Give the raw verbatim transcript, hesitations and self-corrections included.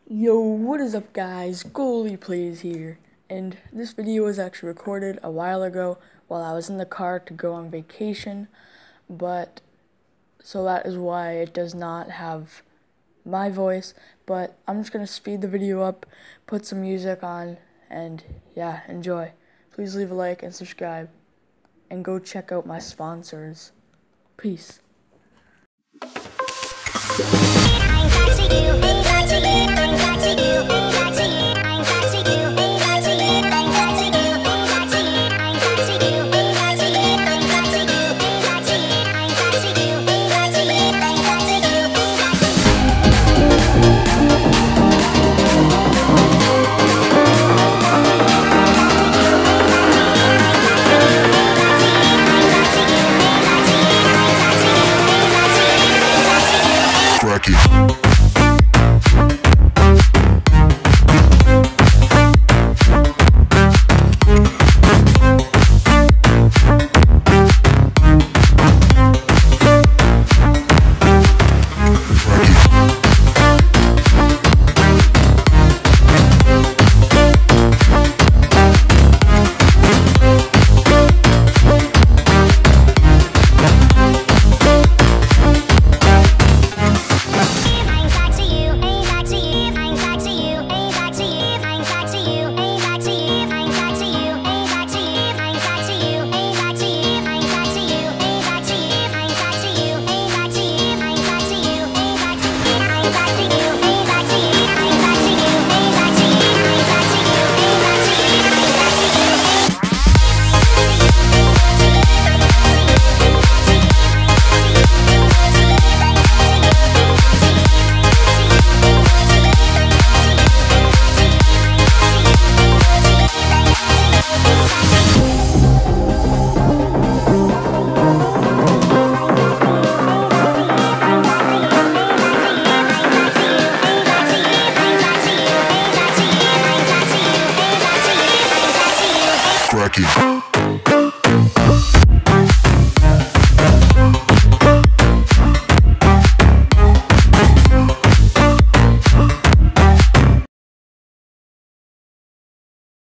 Yo, what is up guys? Goalie Plays here, and this video was actually recorded a while ago while I was in the car to go on vacation, but so that is why it does not have my voice, but I'm just gonna speed the video up, put some music on, and yeah, enjoy. Please leave a like and subscribe, and go check out my sponsors. Peace. Cracky.